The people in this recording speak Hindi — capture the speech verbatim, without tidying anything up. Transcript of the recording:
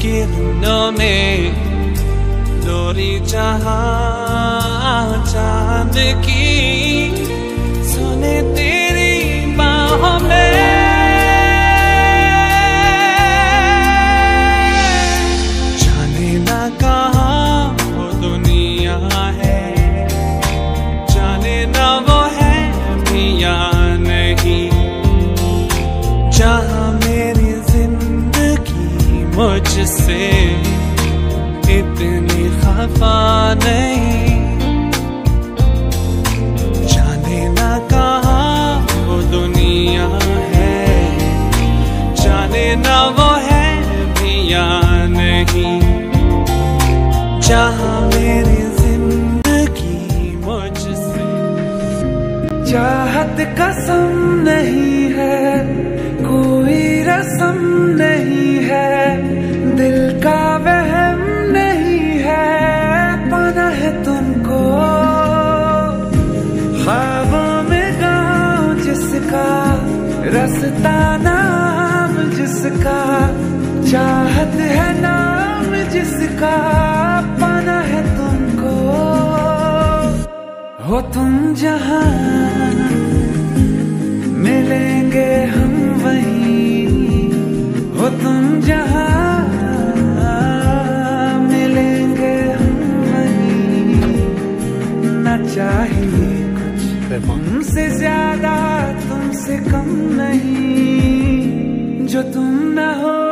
किरणों में लोरी जहां चांद की सुने तेरी बाहों में। जाने ना कहाँ वो दुनिया है, जाने ना वो है भी या नहीं, जहाँ मेरी जिंदगी मुझसे इतनी खफा नहीं। जाने ना कहाँ वो दुनिया है, जाने ना वो है भी या नहीं, जहाँ मेरी जिंदगी मुझसे। चाहत कसम नहीं है, कोई रस्म नहीं है, दिल का वहम नहीं है, पाना है तुमको ख्वाबों में गाँव जिसका, रास्ता नाम जिसका, चाहत है नाम जिसका, पाना है तुमको। हो तुम जहाँ मिलेंगे हम वहीं, हो तुम जहाँ मिलेंगे हम वहीं। ना चाहिए कुछ हमसे ज्यादा, तुमसे कम नहीं, जो तुम ना हो